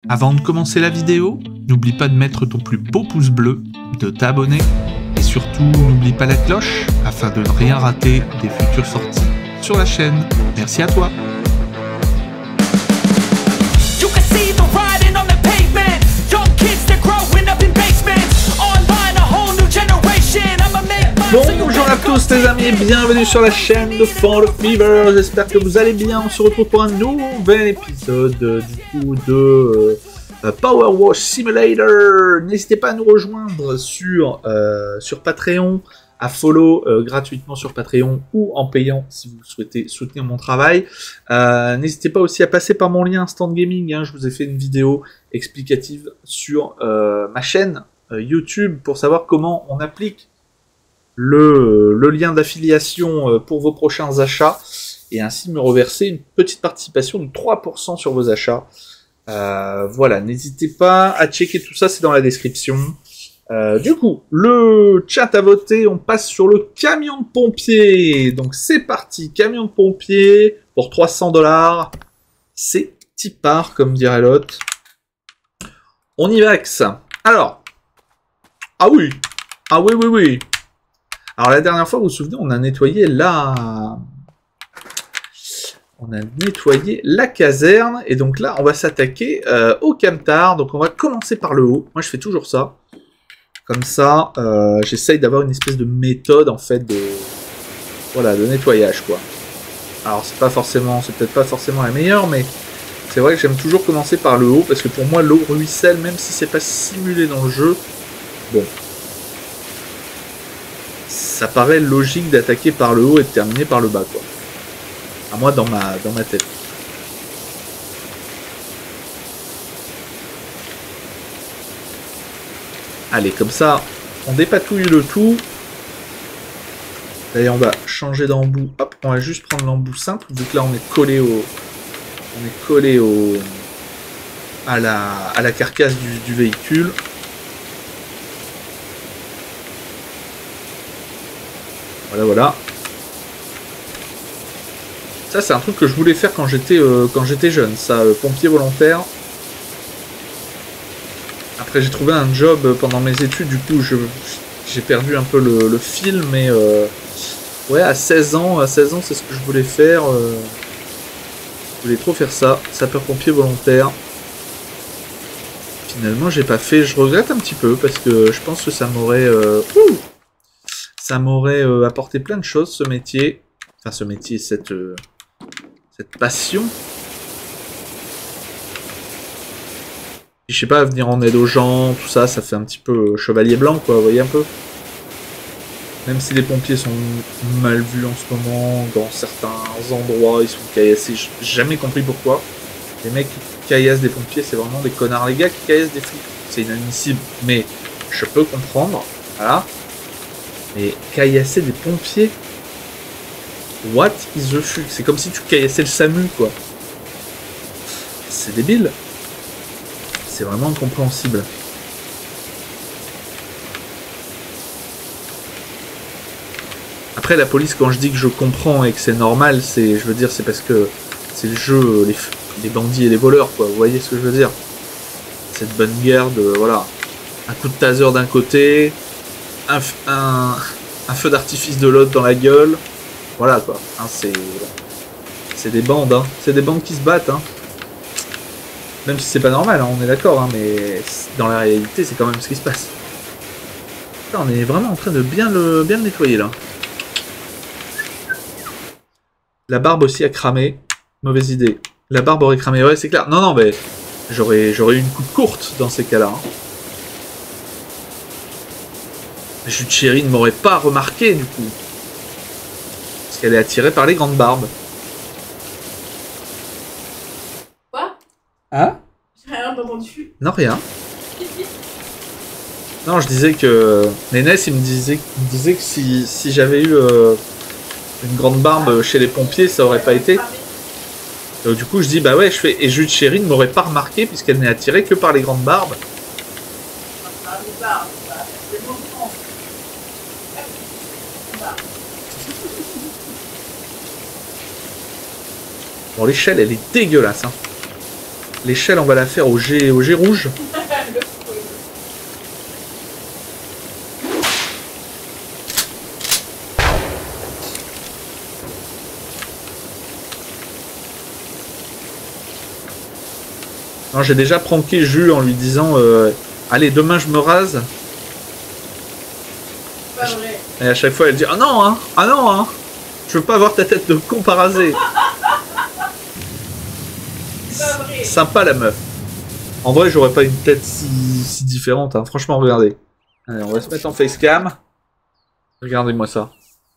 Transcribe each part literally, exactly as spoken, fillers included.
Avant de commencer la vidéo, n'oublie pas de mettre ton plus beau pouce bleu, de t'abonner et surtout n'oublie pas la cloche afin de ne rien rater des futures sorties sur la chaîne. Merci à toi. Bonjour à tous les amis et bienvenue sur la chaîne de Fall Fever, j'espère que vous allez bien. On se retrouve pour un nouvel épisode euh, du coup de euh, Power Wash Simulator. N'hésitez pas à nous rejoindre sur, euh, sur Patreon, à follow euh, gratuitement sur Patreon ou en payant si vous souhaitez soutenir mon travail. Euh, N'hésitez pas aussi à passer par mon lien Instant Gaming, hein. Je vous ai fait une vidéo explicative sur euh, ma chaîne euh, YouTube pour savoir comment on applique Le, le lien d'affiliation pour vos prochains achats et ainsi me reverser une petite participation de trois pour cent sur vos achats. Euh, voilà, n'hésitez pas à checker tout ça, c'est dans la description. Euh, du coup, le chat a voté, on passe sur le camion de pompier. Donc c'est parti, camion de pompier pour trois cents dollars. C'est tipard, comme dirait l'autre. On y va, Axe. Alors, ah oui, ah oui, oui, oui. Alors la dernière fois, vous vous souvenez, on a nettoyé la... On a nettoyé la caserne. Et donc là, on va s'attaquer euh, au camtar. Donc on va commencer par le haut. Moi, je fais toujours ça. Comme ça, euh, j'essaye d'avoir une espèce de méthode, en fait, de... Voilà, de nettoyage, quoi. Alors, c'est pas forcément... C'est peut-être pas forcément la meilleure, mais... C'est vrai que j'aime toujours commencer par le haut. Parce que pour moi, l'eau ruisselle, même si c'est pas simulé dans le jeu. Bon... Ça paraît logique d'attaquer par le haut et de terminer par le bas, quoi. À moi, dans ma, dans ma tête. Allez, comme ça, on dépatouille le tout. D'ailleurs, on va changer d'embout. Hop, on va juste prendre l'embout simple, vu que là, on est collé au... On est collé au... À la, à la carcasse du, du véhicule. Voilà, voilà. Ça, c'est un truc que je voulais faire quand j'étais euh, quand j'étais jeune. Ça, euh, pompier volontaire. Après, j'ai trouvé un job pendant mes études. Du coup, je j'ai perdu un peu le, le fil. Mais euh, ouais, à seize ans, à seize ans, c'est ce que je voulais faire. Euh, je voulais trop faire ça. Sapeur-pompier volontaire. Finalement, j'ai pas fait. Je regrette un petit peu parce que je pense que ça m'aurait... Euh, Ça m'aurait euh, apporté plein de choses, ce métier. Enfin, ce métier, cette, euh, cette passion. Je sais pas, venir en aide aux gens, tout ça, ça fait un petit peu euh, chevalier blanc, quoi, vous voyez un peu. Même si les pompiers sont mal vus en ce moment, dans certains endroits, ils sont caillassés. J'ai jamais compris pourquoi. Les mecs qui caillassent des pompiers, c'est vraiment des connards. Les gars qui caillassent des flics, c'est inadmissible. Mais je peux comprendre, voilà. Mais caillasser des pompiers? What is the fuck? C'est comme si tu caillassais le SAMU, quoi. C'est débile. C'est vraiment incompréhensible. Après, la police, quand je dis que je comprends et que c'est normal, c'est, je veux dire, c'est parce que c'est le jeu, les, les bandits et les voleurs, quoi. Vous voyez ce que je veux dire? Cette bonne guerre de, voilà, un coup de taser d'un côté... Un, un, un feu d'artifice de l'autre dans la gueule. Voilà, quoi. Hein, c'est c'est des bandes, hein. C'est des bandes qui se battent, hein. Même si c'est pas normal, hein, on est d'accord, hein, mais dans la réalité, c'est quand même ce qui se passe. Là, on est vraiment en train de bien le, bien le nettoyer, là. La barbe aussi a cramé. Mauvaise idée. La barbe aurait cramé, ouais, c'est clair. Non, non, mais j'aurais j'aurais eu une coupe courte dans ces cas-là, hein. Jude Chérie ne m'aurait pas remarqué du coup. Parce qu'elle est attirée par les grandes barbes. Quoi? Hein? J'ai rien entendu. Non, rien. Non, je disais que... Nénès, il me disait, il me disait que si, si j'avais eu euh, une grande barbe chez les pompiers, ça aurait pas été. Donc, du coup, je dis, bah ouais, je fais... Et Jude Chérie ne m'aurait pas remarqué puisqu'elle n'est attirée que par les grandes barbes. Bon, l'échelle, elle est dégueulasse, hein. L'échelle, on va la faire au G, au G rouge. Le fouet. Non, j'ai déjà pranké Jus en lui disant euh, allez, demain je me rase. Pas vrai. Et à chaque fois, elle dit ah non, hein, ah non, hein, je veux pas avoir ta tête de con pas rasée. C'est pas vrai. Sympa la meuf. En vrai, j'aurais pas une tête si, si différente. Hein. Franchement, regardez. Allez, on va se mettre en facecam. Regardez-moi ça.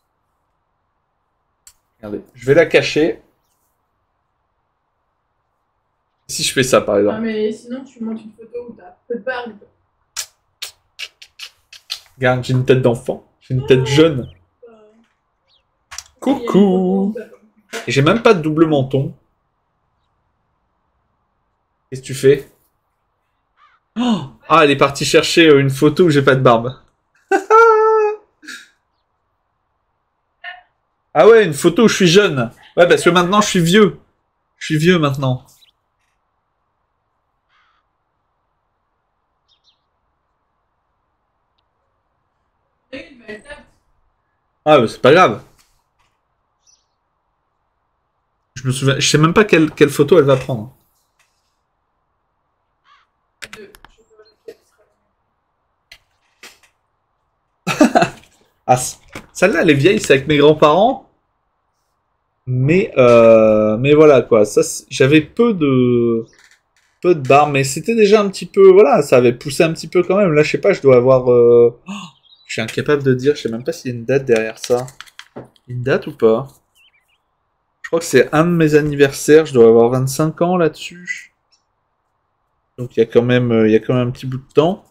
Regardez. Je vais la cacher. Si je fais ça, par Ah, exemple. mais sinon, tu montes une photo où t'as peu de barbe. Regarde, j'ai une tête d'enfant. J'ai une tête jeune. Coucou. Et j'ai même pas de double menton. Qu'est-ce que tu fais? Oh, ah, elle est partie chercher une photo où j'ai pas de barbe. Ah ouais, une photo où je suis jeune. Ouais, parce que maintenant je suis vieux. Je suis vieux maintenant. Ah, bah, c'est pas grave. Je me souviens, je sais même pas quelle, quelle photo elle va prendre. Ah, celle-là, elle est vieille, c'est avec mes grands-parents. Mais, euh, mais voilà, quoi. Ça, j'avais peu de, peu de barbe, mais c'était déjà un petit peu, voilà, ça avait poussé un petit peu quand même. Là, je sais pas, je dois avoir, euh... oh, je suis incapable de dire, je sais même pas s'il y a une date derrière ça. Une date ou pas? Je crois que c'est un de mes anniversaires, je dois avoir vingt-cinq ans là-dessus. Donc il y a quand même, il y a quand même un petit bout de temps.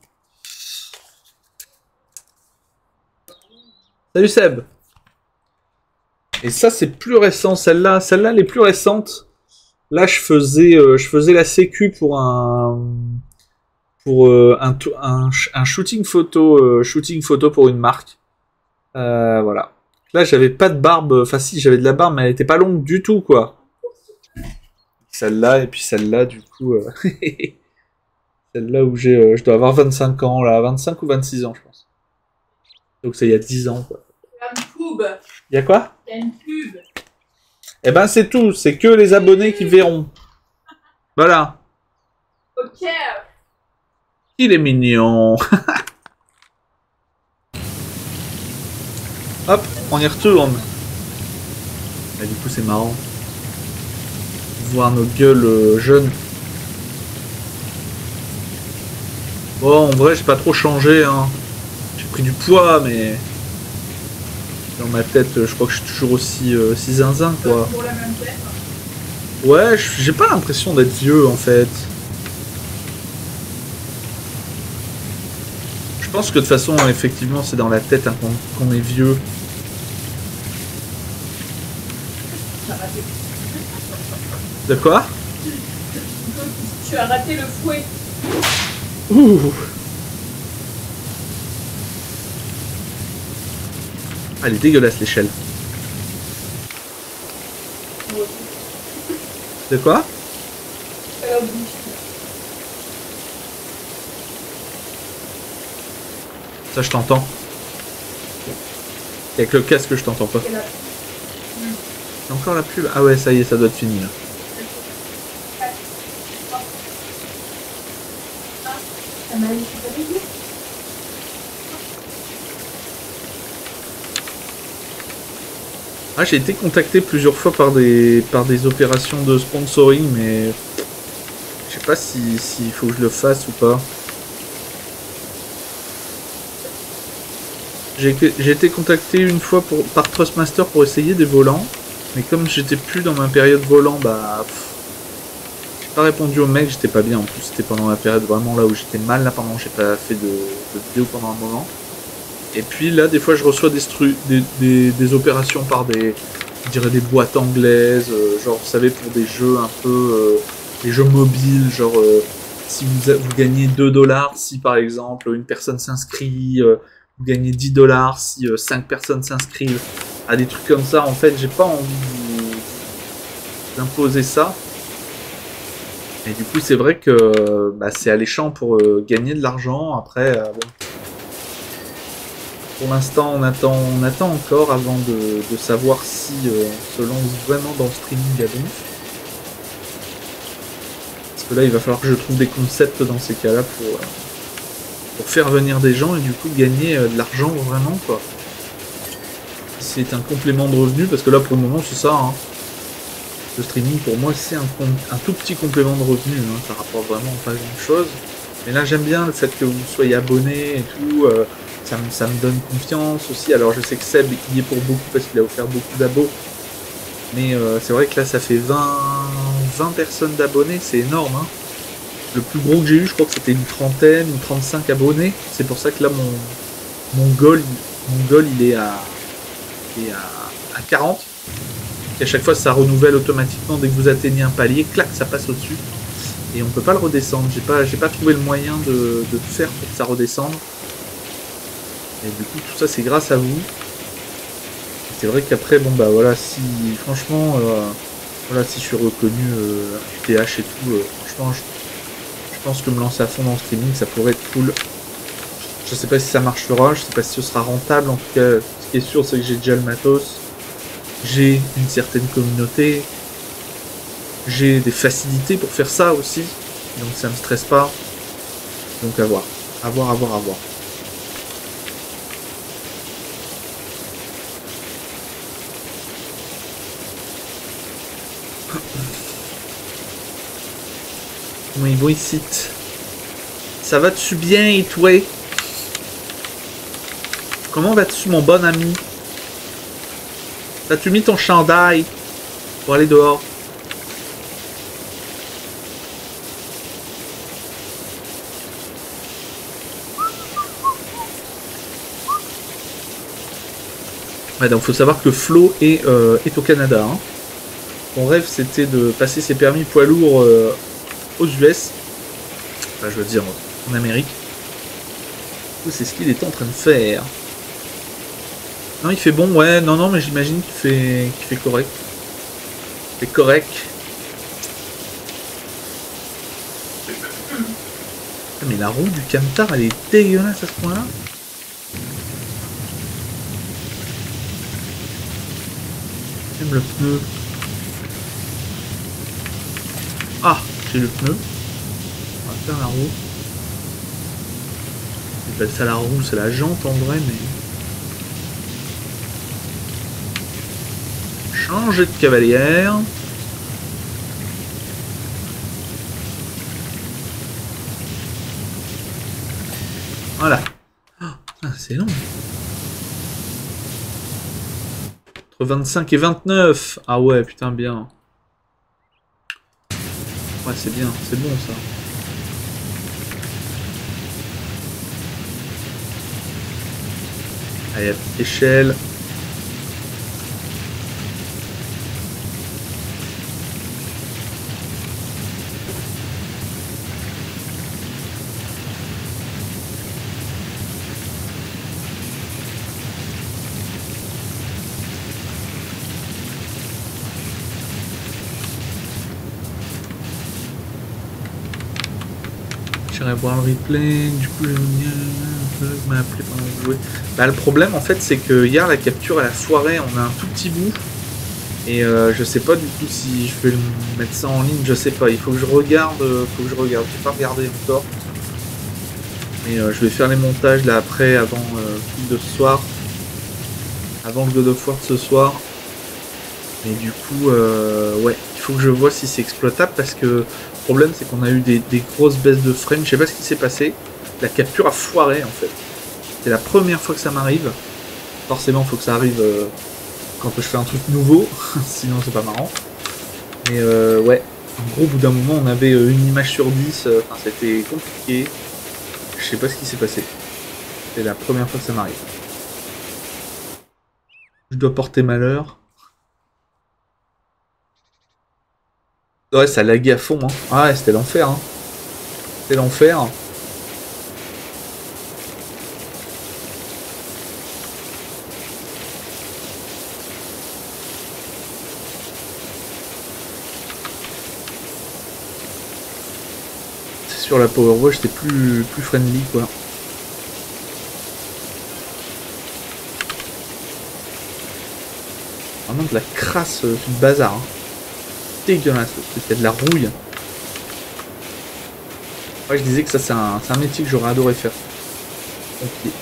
Salut Seb. Et ça c'est plus récent, celle-là, celle-là les plus récentes. Là je faisais, euh, je faisais la sécu pour un, pour euh, un, un, un shooting photo, euh, shooting photo pour une marque. Euh, voilà. Là j'avais pas de barbe, enfin si j'avais de la barbe, mais elle était pas longue du tout quoi. Celle-là et puis celle-là du coup, euh... celle-là où j'ai, euh, je dois avoir vingt-cinq ans là, vingt-cinq ou vingt-six ans je pense. Donc c'est il y a dix ans quoi. Il y a une pub. Il y a quoi? Il y a une pub. Eh ben c'est tout, c'est que les abonnés qui verront. Voilà. Ok. Il est mignon. Hop, on y retourne. Et du coup c'est marrant. Voir nos gueules euh, jeunes. Bon, en vrai j'ai pas trop changé hein. J'ai pris du poids mais... Dans ma tête, je crois que je suis toujours aussi, euh, aussi zinzin, quoi. Pour la même tête. Ouais, j'ai pas l'impression d'être vieux, en fait. Je pense que de toute façon, effectivement, c'est dans la tête hein, qu'on qu'on est vieux. De quoi? Tu as raté le fouet. Ouh. Ah, elle est dégueulasse l'échelle. De quoi? Ça, je t'entends. Avec le casque, je t'entends pas. C'est encore la pub? Ah ouais, ça y est, ça doit être fini là. Ah, j'ai été contacté plusieurs fois par des, par des opérations de sponsoring, mais je sais pas si s'il faut que je le fasse ou pas. J'ai été contacté une fois pour, par Trustmaster pour essayer des volants, mais comme j'étais plus dans ma période volant, bah j'ai pas répondu au mec, j'étais pas bien en plus, c'était pendant la période vraiment là où j'étais mal, là pendant j'ai pas fait de, de vidéo pendant un moment. Et puis là, des fois, je reçois des, des, des, des opérations par des, je dirais des boîtes anglaises, euh, genre, vous savez, pour des jeux un peu, euh, des jeux mobiles, genre, euh, si vous, vous gagnez deux dollars, si par exemple une personne s'inscrit, euh, vous gagnez dix dollars, si euh, cinq personnes s'inscrivent, à des trucs comme ça, en fait, j'ai pas envie d'imposer ça. Et du coup, c'est vrai que bah, c'est alléchant pour euh, gagner de l'argent. Après, euh, bon. Pour l'instant, on attend, on attend encore avant de, de savoir si euh, on se lance vraiment dans le streaming à donf. Parce que là, il va falloir que je trouve des concepts dans ces cas-là pour, euh, pour faire venir des gens et du coup gagner euh, de l'argent vraiment, quoi. C'est un complément de revenu, parce que là, pour le moment, c'est ça. Hein. Le streaming, pour moi, c'est un, un tout petit complément de revenu. Hein. Ça rapporte vraiment pas grand-chose. Mais là, j'aime bien le fait que vous soyez abonné et tout. Euh, ça, me, ça me donne confiance aussi. Alors, je sais que Seb y est pour beaucoup parce qu'il a offert beaucoup d'abos. Mais euh, c'est vrai que là, ça fait vingt, vingt personnes d'abonnés. C'est énorme. Hein. Le plus gros que j'ai eu, je crois que c'était une trentaine, une trente-cinq abonnés. C'est pour ça que là, mon, mon goal, mon goal, il est à, il est à, à quarante. Et à chaque fois, ça renouvelle automatiquement dès que vous atteignez un palier. Clac, ça passe au-dessus. Et on peut pas le redescendre. J'ai pas, j'ai pas trouvé le moyen de, de faire pour que ça redescende. Et du coup, tout ça, c'est grâce à vous. C'est vrai qu'après, bon bah voilà, si franchement, euh, voilà, si je suis reconnu euh, T H et tout, euh, franchement, je, je pense que me lancer à fond dans le streaming, ça pourrait être cool. Je sais pas si ça marchera, je sais pas si ce sera rentable. En tout cas, ce qui est sûr, c'est que j'ai déjà le matos. J'ai une certaine communauté. J'ai des facilités pour faire ça aussi. Donc ça me stresse pas. Donc à voir. À voir, à voir, à voir. Comment ils vont ici? Ça va dessus bien et toi? Comment vas-tu mon bon ami? As-tu mis ton chandail pour aller dehors? Ouais, donc faut savoir que Flo est, euh, est au Canada. Hein. Son rêve c'était de passer ses permis poids lourds euh, aux U S. Enfin, je veux dire en Amérique. C'est ce qu'il est en train de faire. Non, il fait bon, ouais, non, non, mais j'imagine qu'il fait, qu'il fait correct. Il fait correct. Mais la roue du camtar, elle est dégueulasse à ce point-là. Même le pneu. Ah, j'ai le pneu. On va faire la roue. C'est pas ça la roue, c'est la jante en vrai, mais... Changer de cavalière. Voilà. Ah, c'est long. Entre vingt-cinq et vingt-neuf. Ah ouais, putain, bien. Ouais, c'est bien, c'est bon ça. Allez, la petite échelle. J'irai voir le replay, du coup je m'a appelé pendant que je jouais. Bah, le problème en fait c'est que hier la capture elle a foiré, on a un tout petit bout. Et euh, je sais pas du coup si je vais mettre ça en ligne, je sais pas, il faut que je regarde, faut que je regarde, j'ai pas regardé encore. Mais euh, je vais faire les montages là après, avant euh, de ce soir. Avant le God of War de ce soir. Et du coup, euh, ouais, il faut que je vois si c'est exploitable parce que le problème c'est qu'on a eu des, des grosses baisses de frame. Je sais pas ce qui s'est passé. La capture a foiré en fait. C'est la première fois que ça m'arrive. Forcément, il faut que ça arrive euh, quand je fais un truc nouveau. Sinon, c'est pas marrant. Mais euh, ouais, en gros, au bout d'un moment, on avait une image sur dix. Euh, enfin, c'était compliqué. Je sais pas ce qui s'est passé. C'est la première fois que ça m'arrive. Je dois porter malheur. Ouais, ça laguait à fond. Hein. Ah ouais, c'était l'enfer. Hein. C'était l'enfer. sur la Power Wash, c'était plus, plus friendly, quoi. Vraiment de la crasse, euh, du bazar. Hein. Dégueulasse, parce qu'il y a de la rouille. Ouais, je disais que ça, c'est un, un métier que j'aurais adoré faire. Okay.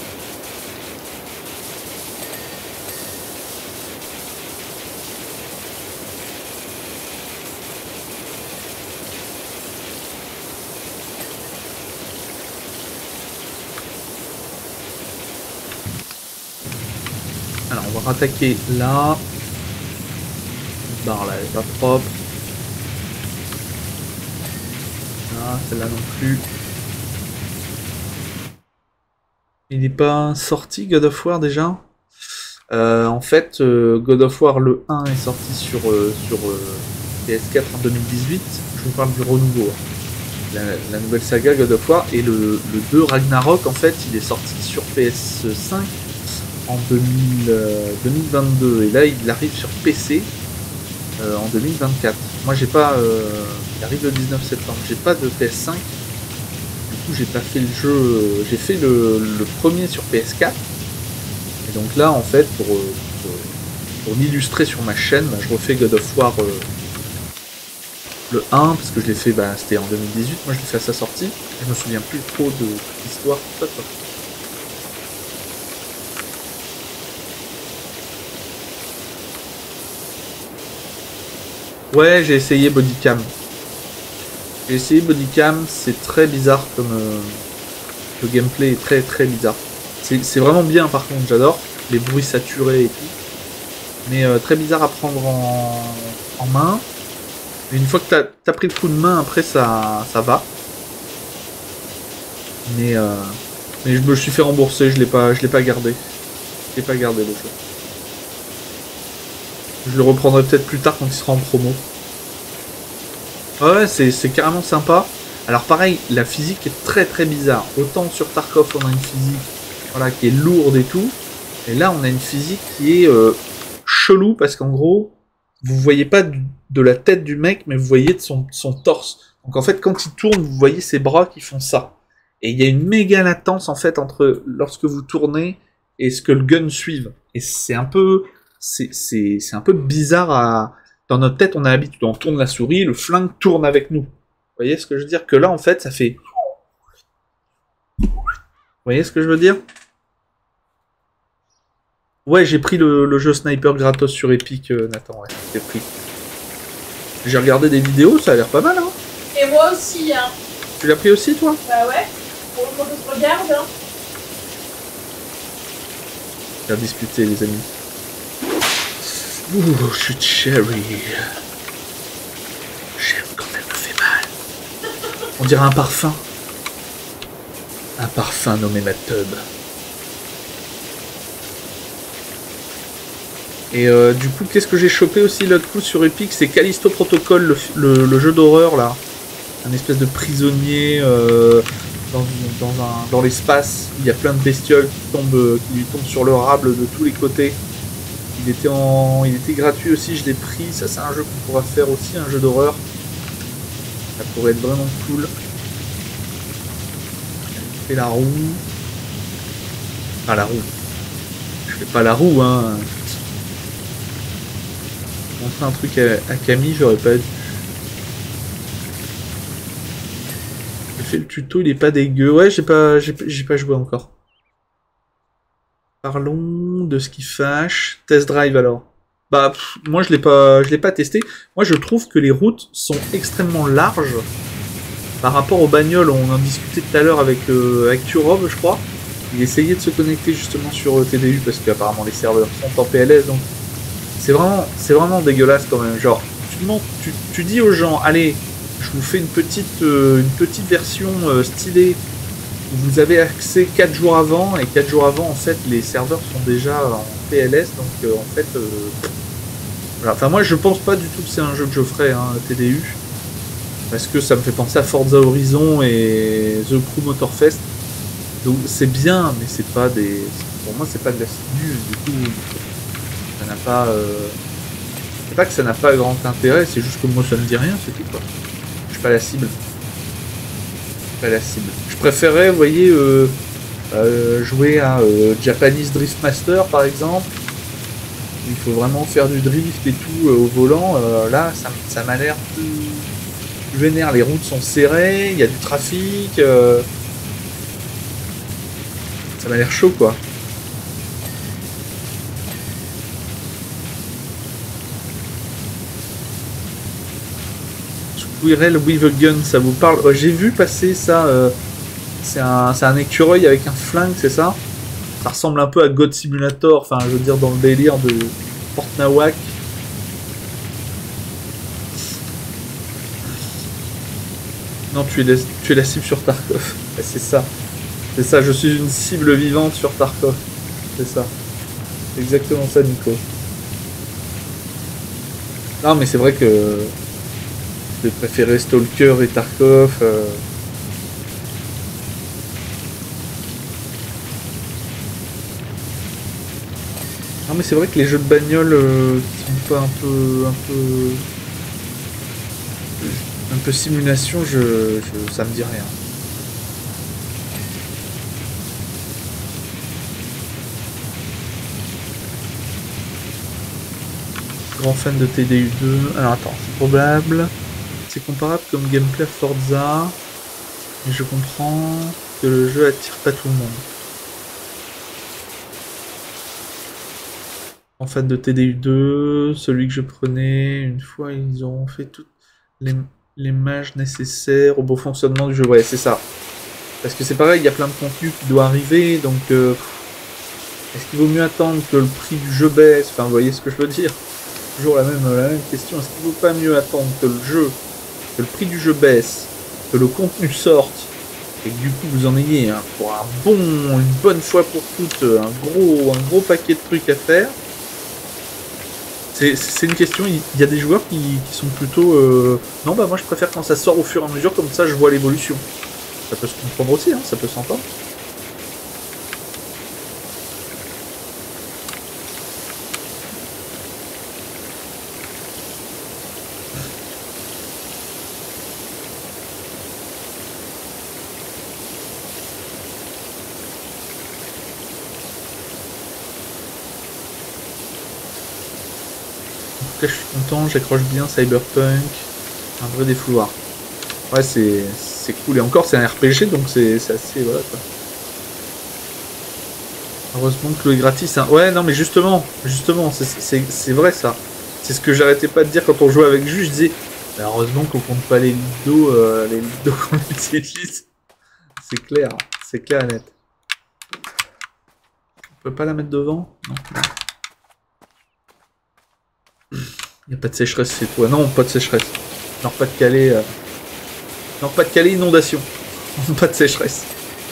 Alors, on va rattaquer là. Cette barre là, elle est pas propre. Ah, celle-là non plus. Il n'est pas sorti God of War déjà euh, En fait, euh, God of War le un est sorti sur, euh, sur euh, P S quatre en deux mille dix-huit. Je vous parle du renouveau. Hein. La, la nouvelle saga God of War. Et le, le deux Ragnarok, en fait, il est sorti sur P S cinq en deux mille, euh, deux mille vingt-deux. Et là, il arrive sur P C euh, en deux mille vingt-quatre. Moi, j'ai pas... Euh, il arrive le dix-neuf septembre. J'ai pas de P S cinq. J'ai pas fait le jeu, j'ai fait le, le premier sur P S quatre, et donc là en fait pour, pour, pour m'illustrer sur ma chaîne, bah, je refais God of War euh, le un, parce que je l'ai fait, bah, c'était en deux mille dix-huit, moi je l'ai fait à sa sortie, je me souviens plus trop de l'histoire, tout ça quoi. Ouais, j'ai essayé Bodycam. J'ai essayé Bodycam, c'est très bizarre comme... Euh, le gameplay est très très bizarre. C'est vraiment bien par contre, j'adore. Les bruits saturés et tout. Mais euh, très bizarre à prendre en, en main. Et une fois que t'as as pris le coup de main, après ça, ça va. Mais, euh, mais je me suis fait rembourser, je l'ai pas, je l'ai pas gardé. Je l'ai pas gardé le jeu. Je le reprendrai peut-être plus tard quand il sera en promo. Ouais, c'est carrément sympa. Alors pareil, la physique est très très bizarre. Autant sur Tarkov on a une physique voilà, qui est lourde et tout. Et là on a une physique qui est euh, chelou parce qu'en gros, vous voyez pas du, de la tête du mec, mais vous voyez de son, son torse. Donc en fait quand il tourne, vous voyez ses bras qui font ça. Et il y a une méga latence en fait entre lorsque vous tournez et ce que le gun suive. Et c'est un peu... C'est un peu bizarre à... Dans notre tête, on a l'habitude, on tourne la souris, le flingue tourne avec nous. Vous voyez ce que je veux dire? Que là, en fait, ça fait... Vous voyez ce que je veux dire? Ouais, j'ai pris le, le jeu Sniper gratos sur Epic, euh, Nathan, ouais, j'ai pris. J'ai regardé des vidéos, ça a l'air pas mal, hein? Et moi aussi, hein. Tu l'as pris aussi, toi? Bah ouais, pour le moment, je regarde, hein. Faire discuter, les amis. Ouh, je suis cherry. J'aime quand elle me fait mal. On dirait un parfum. Un parfum nommé Mad Tub. Et euh, du coup, qu'est-ce que j'ai chopé aussi l'autre coup sur Epic? C'est Callisto Protocol, le, le, le jeu d'horreur là. Un espèce de prisonnier euh, dans, dans, un, dans l'espace. Il y a plein de bestioles qui, tombent, qui lui tombent sur le rable de tous les côtés. Il était, en... il était gratuit aussi, je l'ai pris. Ça, c'est un jeu qu'on pourra faire aussi, un jeu d'horreur. Ça pourrait être vraiment cool. Je fais la roue. Ah, la roue. Je fais pas la roue, hein. Montrer un truc à, à Camille, j'aurais pas dû. J'ai fait le tuto, il est pas dégueu. Ouais, j'ai pas, j'ai pas joué encore. Parlons de ce qui fâche. Test drive alors. Bah, pff, moi je l'ai pas, je l'ai pas testé. Moi je trouve que les routes sont extrêmement larges par rapport aux bagnoles. On en discutait tout à l'heure avec, euh, avec Turov, je crois. Il essayait de se connecter justement sur euh, T D U parce qu'apparemment les serveurs sont en P L S. Donc c'est vraiment, c'est vraiment dégueulasse quand même. Genre, tu, montes, tu, tu dis aux gens, allez, je vous fais une petite, euh, une petite version euh, stylée. Vous avez accès quatre jours avant, et quatre jours avant, en fait, les serveurs sont déjà en P L S, donc euh, en fait... Euh, voilà. Enfin, moi, je pense pas du tout que c'est un jeu que je ferais, hein, T D U, parce que ça me fait penser à Forza Horizon et The Crew Motorfest, donc c'est bien, mais c'est pas des... Pour moi, c'est pas de la cible, du coup, ça n'a pas... Euh... C'est pas que ça n'a pas grand intérêt, c'est juste que moi, ça me dit rien, c'est tout, quoi. Je suis pas la cible. pas la cible. Je préférerais, vous voyez, euh, euh, jouer à euh, Japanese Drift Master par exemple. Il faut vraiment faire du drift et tout euh, au volant. Euh, là, ça, ça m'a l'air plus, plus vénère. Les routes sont serrées, il y a du trafic. Euh, ça m'a l'air chaud, quoi. Squirrel with a gun, ça vous parle? euh, J'ai vu passer ça. Euh, c'est un, c'est un écureuil avec un flingue, c'est ça? Ça ressemble un peu à God Simulator, enfin je veux dire dans le délire de Fort Nawak. Non, tu es, la, tu es la cible sur Tarkov. C'est ça. C'est ça, je suis une cible vivante sur Tarkov. C'est ça. C'est exactement ça, Nico. Non, mais c'est vrai que j'ai préféré Stalker et Tarkov. Euh... Non mais c'est vrai que les jeux de bagnole euh, sont pas un peu un peu un peu simulation, je, je ça me dit rien. Grand fan de T D U deux. Alors attends, c'est probable. C'est comparable comme gameplay à Forza, mais je comprends que le jeu attire pas tout le monde. En fan de T D U deux, celui que je prenais, une fois ils ont fait toutes les, les mages nécessaires au bon fonctionnement du jeu. Ouais, c'est ça. Parce que c'est pareil, il y a plein de contenu qui doit arriver, donc euh, est-ce qu'il vaut mieux attendre que le prix du jeu baisse? Enfin, vous voyez ce que je veux dire? Toujours la même, la même question. Est-ce qu'il vaut pas mieux attendre que le jeu, que le prix du jeu baisse, que le contenu sorte, et que du coup vous en ayez hein, pour un bon, une bonne fois pour toutes, un gros, un gros paquet de trucs à faire? C'est une question, il y a des joueurs qui, qui sont plutôt... Euh... Non, bah moi je préfère quand ça sort au fur et à mesure, comme ça je vois l'évolution. Ça peut se comprendre aussi, hein, ça peut s'entendre. Là, je suis content, j'accroche bien Cyberpunk, un vrai défouloir. Ouais, c'est cool, et encore c'est un R P G, donc c'est assez... Voilà, quoi. Heureusement que le gratis... Hein. Ouais, non, mais justement, justement, c'est vrai ça. C'est ce que j'arrêtais pas de dire quand on jouait avec Jus, je disais, bah, heureusement qu'on compte pas les lidos, euh, les lidos qu'on utilise. C'est clair, c'est clair et net. On peut pas la mettre devant? Non. Il n'y a pas de sécheresse, c'est toi. Non, pas de sécheresse. Non, pas de Calais. Euh... Non, pas de Calais, inondation. Pas de sécheresse.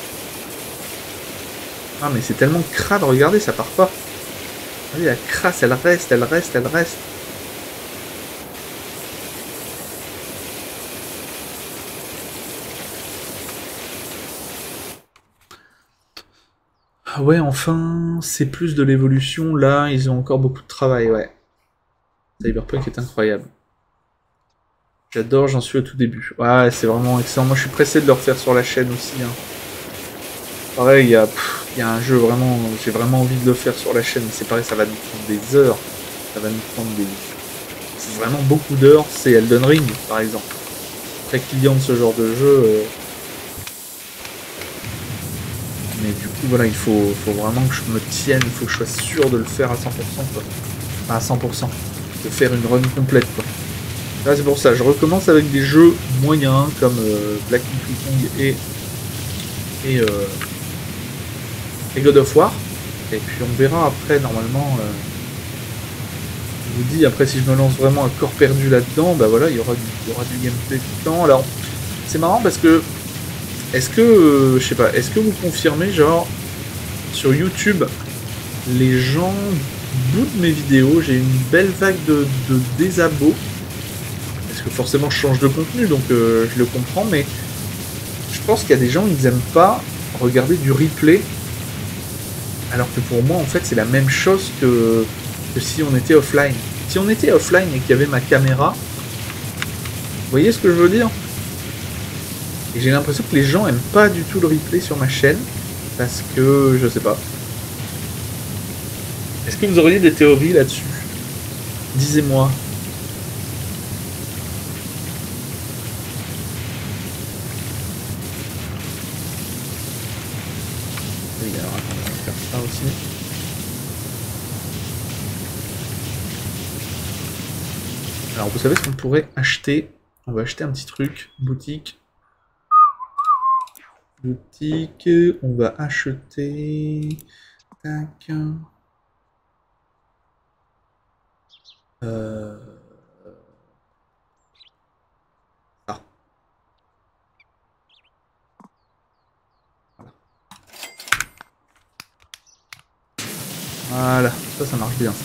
Ah, mais c'est tellement crade, regardez, ça part pas. Regardez, la crasse, elle reste, elle reste, elle reste. Ah ouais, enfin, c'est plus de l'évolution. Là, ils ont encore beaucoup de travail, ouais. Cyberpunk est incroyable. J'adore, j'en suis au tout début. Ouais, c'est vraiment excellent. Moi, je suis pressé de le refaire sur la chaîne aussi. Hein. Pareil, il y, y a un jeu vraiment... J'ai vraiment envie de le faire sur la chaîne. C'est pareil, ça va nous prendre des heures. Ça va nous prendre des... C'est vraiment beaucoup d'heures. C'est Elden Ring, par exemple. Très client de ce genre de jeu. Euh... Mais du coup, voilà, il faut, faut vraiment que je me tienne. Il faut que je sois sûr de le faire à cent pour cent, quoi. Enfin, à cent pour cent. De faire une run complète, quoi. Là, c'est pour ça, je recommence avec des jeux moyens comme euh, Black Myth Wukong et et, euh, et God of War. Et puis on verra après, normalement. Euh, je vous dis, après, si je me lance vraiment à corps perdu là-dedans, bah voilà, il y aura du, il y aura du gameplay tout le temps. Alors, c'est marrant parce que, est-ce que, euh, je sais pas, est-ce que vous confirmez, genre, sur YouTube, les gens bout de mes vidéos, j'ai une belle vague de, de désabos. Parce que forcément je change de contenu, donc euh, je le comprends, mais je pense qu'il y a des gens qui n'aiment pas regarder du replay. Alors que pour moi, en fait, c'est la même chose que, que si on était offline. Si on était offline et qu'il y avait ma caméra, vous voyez ce que je veux dire? Et j'ai l'impression que les gens aiment pas du tout le replay sur ma chaîne. Parce que, je sais pas. Est-ce que vous auriez des théories là-dessus? Disez-moi. Oui, alors attendez, on va faire ça aussi. Alors vous savez ce qu'on pourrait acheter? On va acheter un petit truc, boutique. Boutique, on va acheter... Tac... Euh... Ah. Voilà. Voilà, ça, ça marche bien.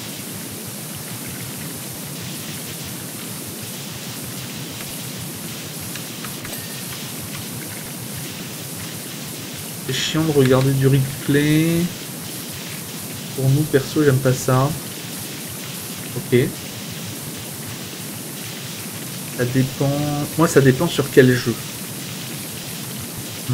C'est chiant de regarder du replay. Pour nous, perso, j'aime pas ça. Ok. Ça dépend... Moi, ça dépend sur quel jeu. Hmm.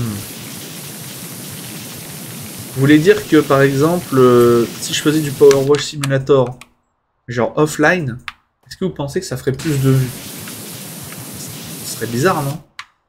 Vous voulez dire que, par exemple, euh, si je faisais du Power Wash Simulator, genre offline, est-ce que vous pensez que ça ferait plus de vues? Ce serait bizarre, non?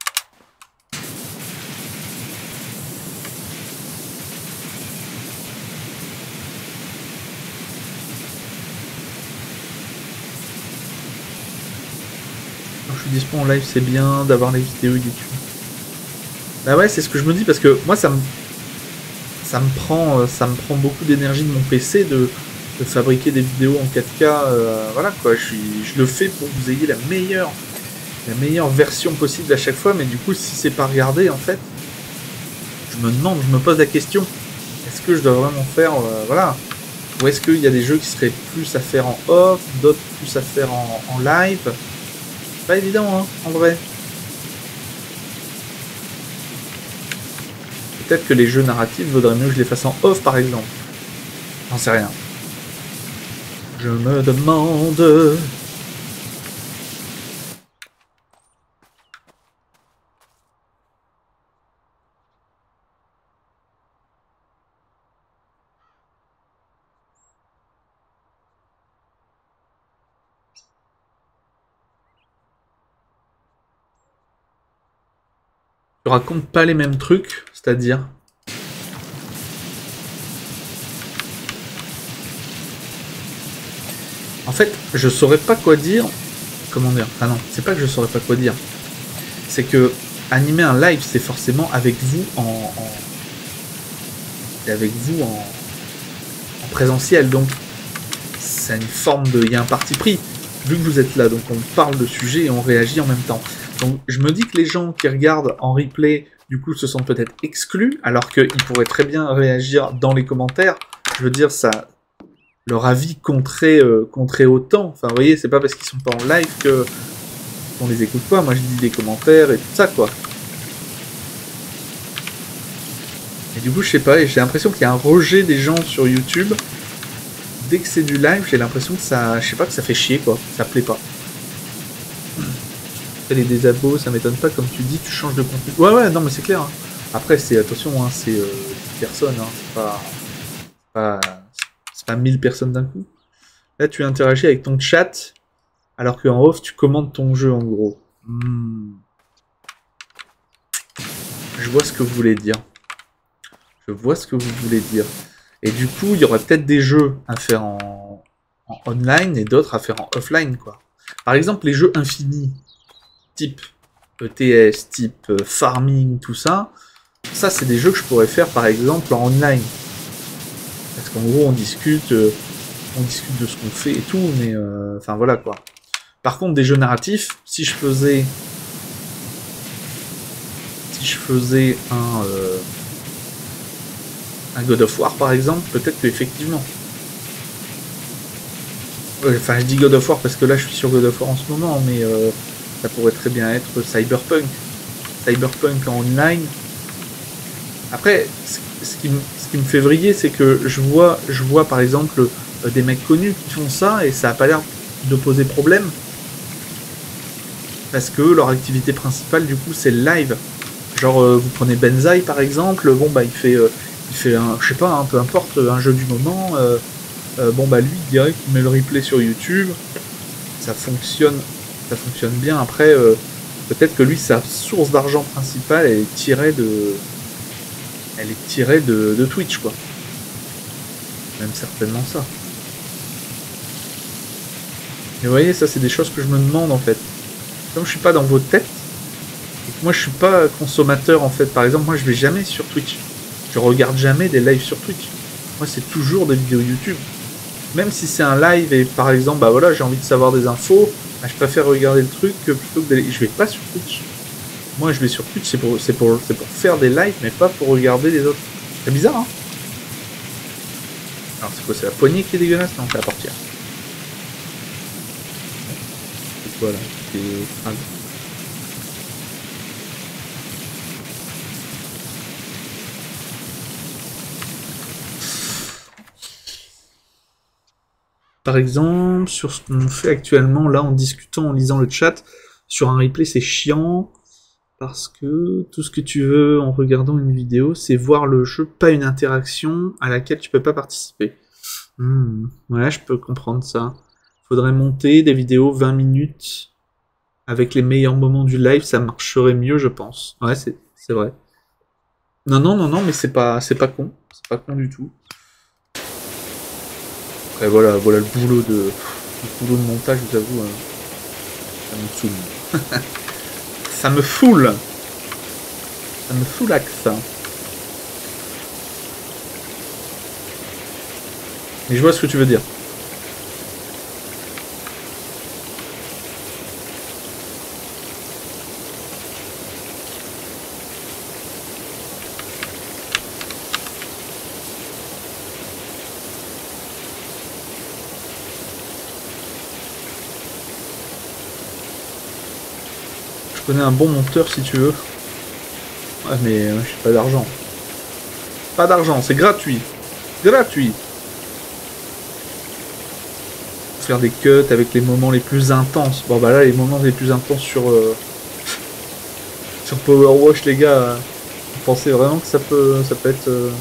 Dispo en live, c'est bien d'avoir les vidéos YouTube. Bah ouais, c'est ce que je me dis parce que moi ça me ça me prend ça me prend beaucoup d'énergie de mon P C de, de fabriquer des vidéos en quatre K. Euh, voilà quoi, je suis je le fais pour que vous ayez la meilleure la meilleure version possible à chaque fois, mais du coup si c'est pas regardé en fait, je me demande, je me pose la question, est-ce que je dois vraiment faire euh, voilà, ou est-ce qu'il y a des jeux qui seraient plus à faire en off, d'autres plus à faire en, en live? Pas évident, hein, en vrai. Peut-être que les jeux narratifs vaudrait mieux que je les fasse en off, par exemple. J'en sais rien. Je me demande... Tu racontes pas les mêmes trucs, c'est-à-dire... En fait, je saurais pas quoi dire. Comment dire? Ah non, c'est pas que je saurais pas quoi dire. C'est que animer un live, c'est forcément avec vous en, en... c'est avec vous en... en présentiel, donc c'est une forme de, il y a un parti pris. Vu que vous êtes là, donc on parle de sujet et on réagit en même temps. Donc je me dis que les gens qui regardent en replay, du coup, se sentent peut-être exclus, alors qu'ils pourraient très bien réagir dans les commentaires. Je veux dire, ça, leur avis compterait, euh, compterait autant. Enfin, vous voyez, c'est pas parce qu'ils sont pas en live que qu'on les écoute pas. Moi, je lis des commentaires et tout ça, quoi. Et du coup, je sais pas, j'ai l'impression qu'il y a un rejet des gens sur YouTube. Dès que c'est du live, j'ai l'impression que ça, je sais pas, que ça fait chier, quoi. Ça plaît pas. Les désabos, ça m'étonne pas, comme tu dis, tu changes de contenu. Ouais, ouais, non, mais c'est clair. Hein. Après, c'est, attention, hein, c'est euh, dix personnes, hein, c'est pas, pas, c'est pas mille personnes d'un coup. Là, tu interagis avec ton chat, alors qu'en off, tu commandes ton jeu, en gros. Hmm. Je vois ce que vous voulez dire. Je vois ce que vous voulez dire. Et du coup, il y aurait peut-être des jeux à faire en, en online et d'autres à faire en offline, quoi. Par exemple, les jeux infinis. Type E T S, type farming, tout ça, ça c'est des jeux que je pourrais faire par exemple en online. Parce qu'en gros on discute, euh, on discute de ce qu'on fait et tout, mais euh, enfin voilà quoi. Par contre des jeux narratifs, si je faisais, si je faisais un, euh, un God of War par exemple, peut-être que effectivement. Enfin je dis God of War parce que là je suis sur God of War en ce moment, mais euh, ça pourrait très bien être Cyberpunk. Cyberpunk en online. Après, ce qui me, ce qui me fait vriller, c'est que je vois, je vois par exemple des mecs connus qui font ça et ça n'a pas l'air de poser problème. Parce que leur activité principale, du coup, c'est le live. Genre, euh, vous prenez Benzaï, par exemple, bon, bah, il fait, euh, il fait un, je sais pas, hein, peu importe, un jeu du moment. Euh, euh, bon, bah, lui, direct, il met le replay sur YouTube. Ça fonctionne, ça fonctionne bien. Après, euh, peut-être que lui, sa source d'argent principale, elle est tirée de... Elle est tirée de, de Twitch, quoi. Même certainement ça. Mais vous voyez, ça, c'est des choses que je me demande, en fait. Comme je suis pas dans vos têtes, et que moi je suis pas consommateur en fait, par exemple, moi je vais jamais sur Twitch. Je regarde jamais des lives sur Twitch. Moi c'est toujours des vidéos YouTube. Même si c'est un live et par exemple, bah voilà, j'ai envie de savoir des infos, bah, je préfère regarder le truc que plutôt que d'aller. Je vais pas sur Twitch. Moi je vais sur Twitch, c'est pour, c'est pour, c'est pour faire des lives, mais pas pour regarder les autres. C'est bizarre, hein? Alors c'est quoi, c'est la poignée qui est dégueulasse? Non, c'est la portière. C'est quoi là? C'est... Ah, par exemple, sur ce qu'on fait actuellement, là, en discutant, en lisant le chat, sur un replay, c'est chiant, parce que tout ce que tu veux en regardant une vidéo, c'est voir le jeu, pas une interaction à laquelle tu peux pas participer. Hmm, ouais, je peux comprendre ça. Faudrait monter des vidéos vingt minutes avec les meilleurs moments du live, ça marcherait mieux, je pense. Ouais, c'est, c'est vrai. Non, non, non, non, mais c'est pas, c'est pas con. C'est pas con du tout. Et voilà, voilà le boulot de, le boulot de montage, je vous avoue, hein. Ça me saoule. Ça me foule. Ça me foulaxe, ça. Mais je vois ce que tu veux dire. Je connais un bon monteur si tu veux. Ouais, mais euh, j'ai pas d'argent. Pas d'argent, c'est gratuit. Gratuit. Faire des cuts avec les moments les plus intenses. Bon bah là, les moments les plus intenses sur euh, sur Power Wash, les gars. Euh, vous pensez vraiment que ça peut ça peut être euh...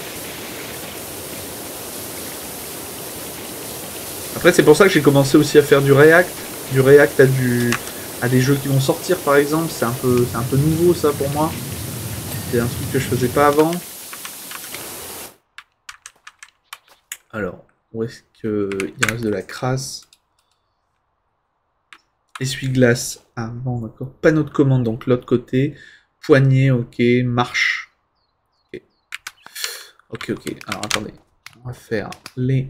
Après, c'est pour ça que j'ai commencé aussi à faire du React, du React à du à des jeux qui vont sortir, par exemple. C'est un peu c'est un peu nouveau ça pour moi. C'est un truc que je faisais pas avant. Alors, où est-ce qu'il reste de la crasse? Essuie-glace avant, d'accord. Panneau de commande, donc l'autre côté. Poignée, ok. Marche. Ok, ok, ok. Alors, attendez. On va faire les...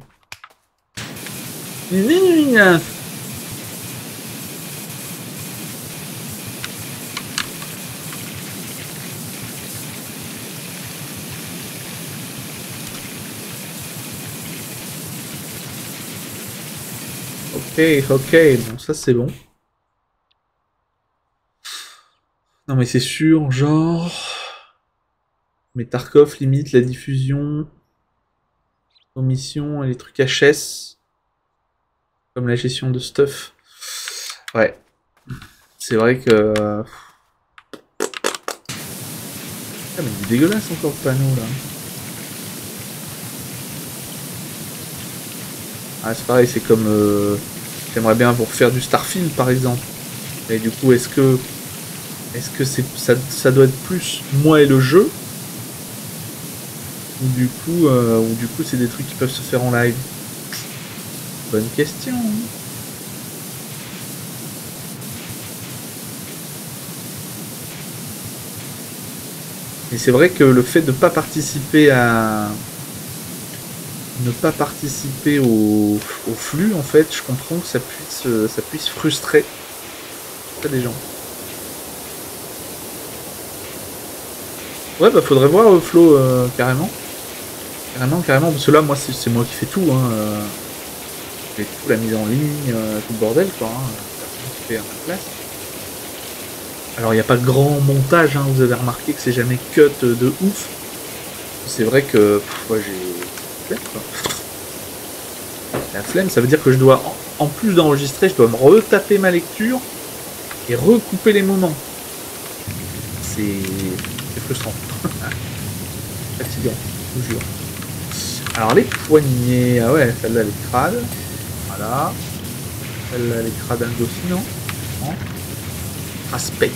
Ok, ok, bon ça c'est bon. Non mais c'est sûr, genre... Mais Tarkov limite la diffusion, omission et les trucs H S, comme la gestion de stuff. Ouais, c'est vrai que... Ah mais il est dégueulasse encore le panneau là. Ah c'est pareil, c'est comme... Euh... J'aimerais bien pour faire du Starfield par exemple. Et du coup, est-ce que est-ce que c'est ça, ça doit être plus moi et le jeu, ou du coup euh, ou du coup c'est des trucs qui peuvent se faire en live? Bonne question. Et c'est vrai que le fait de ne pas participer à ne pas participer au, au flux, en fait, je comprends que ça puisse, ça puisse frustrer des gens. Ouais, bah faudrait voir euh, Flo, euh, carrément. Carrément, carrément, parce que là, moi, c'est moi qui fais tout, hein. Euh, je fais tout, la mise en ligne, euh, tout le bordel, quoi, hein. Personne qui fait à ma place. Alors, il n'y a pas de grand montage, hein, vous avez remarqué que c'est jamais cut de ouf. C'est vrai que, pff, ouais, j'ai... La flemme, ça veut dire que je dois, en plus d'enregistrer, je dois me retaper ma lecture. et recouper les moments. C'est frustrant. Fatigant, je vous jure. Alors les poignets, ah ouais, celle-là elle est crade. Voilà. Celle-là elle est crade aussi, non? Non. Aspect.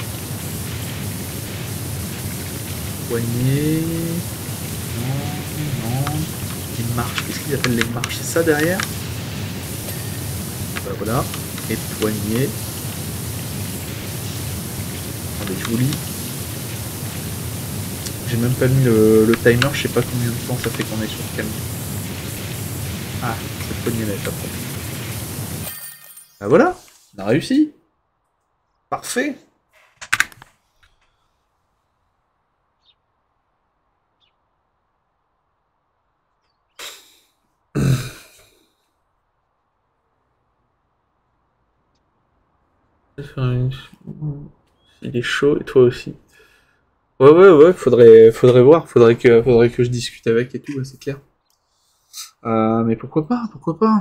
Poignets. Non, non. Les marches, qu'est-ce qu'ils appellent les marches? C'est ça derrière? Bah, voilà. Et poignets. Attendez, je vous lis. J'ai même pas mis le, le timer, je sais pas combien de temps ça fait qu'on est sur le camion. Ah, cette poignée là est pas prête. Bah voilà, on a réussi. Parfait. Il est chaud et toi aussi. Ouais, ouais, ouais, faudrait, faudrait voir, faudrait que, faudrait que je discute avec et tout, ouais, c'est clair. Euh, mais pourquoi pas, pourquoi pas.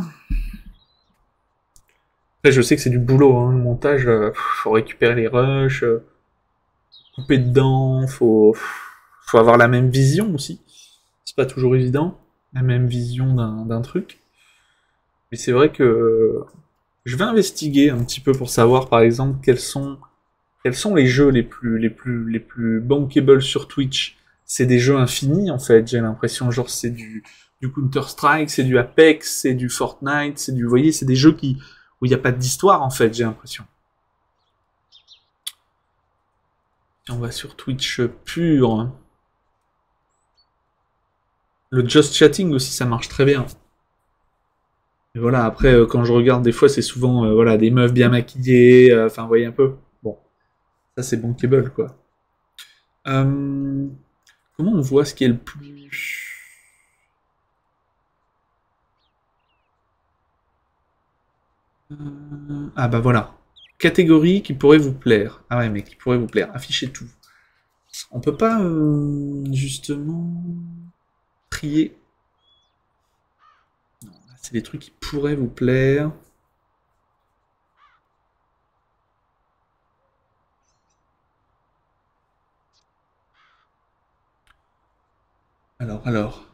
Après, je sais que c'est du boulot, hein, le montage, euh, faut récupérer les rushs, euh, couper dedans, faut, faut avoir la même vision aussi. C'est pas toujours évident, la même vision d'un, d'un truc. Mais c'est vrai que euh, je vais investiguer un petit peu pour savoir, par exemple, quels sont Quels sont les jeux les plus, les plus, les plus bankable sur Twitch? C'est des jeux infinis, en fait, j'ai l'impression, genre, c'est du, du Counter-Strike, c'est du Apex, c'est du Fortnite, c'est du, vous voyez, c'est des jeux qui, où il n'y a pas d'histoire, en fait, j'ai l'impression. Si on va sur Twitch pur, le Just Chatting aussi, ça marche très bien. Et voilà, après, quand je regarde, des fois, c'est souvent, euh, voilà, des meufs bien maquillées, enfin, euh, vous voyez un peu. Ça, c'est bankable, quoi. Euh, comment on voit ce qui est le plus... Euh, ah bah voilà. Catégorie qui pourrait vous plaire. Ah ouais, mais qui pourrait vous plaire. Affichez tout. On peut pas, euh, justement, trier. Non, là, c'est des trucs qui pourraient vous plaire. Alors, alors.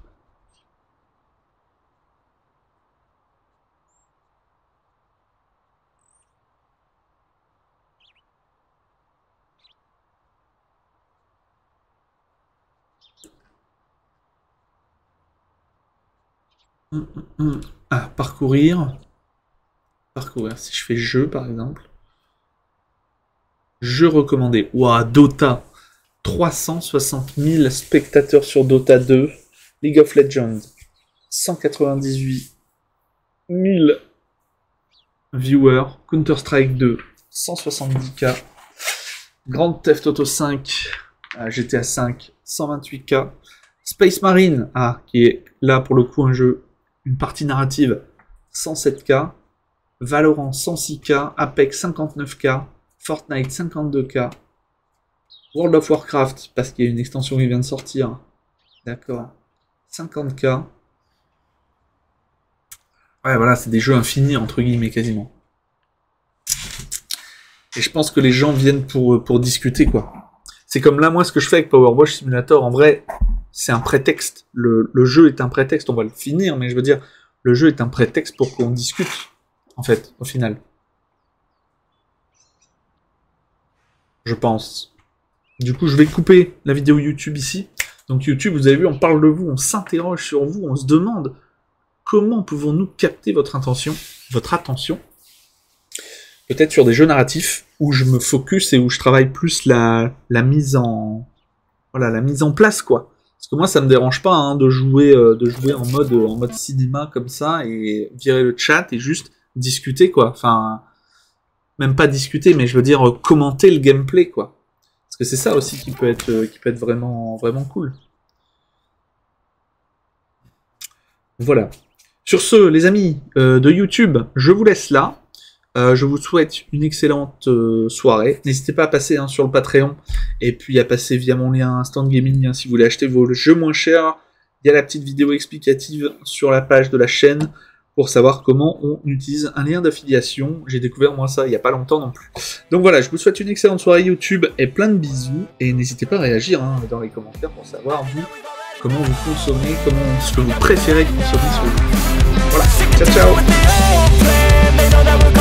Hum, hum, hum. Ah, parcourir. Parcourir. Si je fais jeu, par exemple. Jeu recommandé. Ouah, Dota. trois cent soixante mille spectateurs sur Dota deux. League of Legends. cent quatre-vingt-dix-huit mille viewers. Counter-Strike deux. cent soixante-dix K. Grand Theft Auto cinq. G T A cinq. cent vingt-huit K. Space Marine. Ah, qui est là pour le coup un jeu. Une partie narrative. cent sept K. Valorant cent six K. Apex cinquante-neuf K. Fortnite cinquante-deux K. World of Warcraft, parce qu'il y a une extension qui vient de sortir. D'accord. cinquante K. Ouais, voilà, c'est des jeux infinis, entre guillemets, quasiment. Et je pense que les gens viennent pour, pour discuter, quoi. C'est comme là, moi, ce que je fais avec Power Wash Simulator, en vrai, c'est un prétexte. Le, le jeu est un prétexte, on va le finir, mais je veux dire, le jeu est un prétexte pour qu'on discute, en fait, au final. Je pense. Du coup, je vais couper la vidéo YouTube ici. Donc YouTube, vous avez vu, on parle de vous, on s'interroge sur vous, on se demande comment pouvons-nous capter votre intention, votre attention. Peut-être sur des jeux narratifs où je me focus et où je travaille plus la, la mise en, voilà, la mise en place, quoi. Parce que moi, ça me dérange pas hein, de jouer, euh, de jouer en mode, en mode cinéma comme ça et virer le chat et juste discuter, quoi. Enfin, même pas discuter, mais je veux dire euh, commenter le gameplay, quoi. Parce que c'est ça aussi qui peut être, euh, qui peut être vraiment, vraiment cool. Voilà. Sur ce, les amis euh, de YouTube, je vous laisse là. Euh, je vous souhaite une excellente euh, soirée. N'hésitez pas à passer hein, sur le Patreon et puis à passer via mon lien Instant Gaming hein, si vous voulez acheter vos jeux moins chers. Il y a la petite vidéo explicative sur la page de la chaîne. pour savoir comment on utilise un lien d'affiliation. J'ai découvert moi ça il n'y a pas longtemps non plus. Donc voilà, je vous souhaite une excellente soirée YouTube et plein de bisous. Et n'hésitez pas à réagir hein, dans les commentaires pour savoir vous, comment vous consommez, comment ce que vous préférez consommer sur YouTube. Voilà, ciao ciao.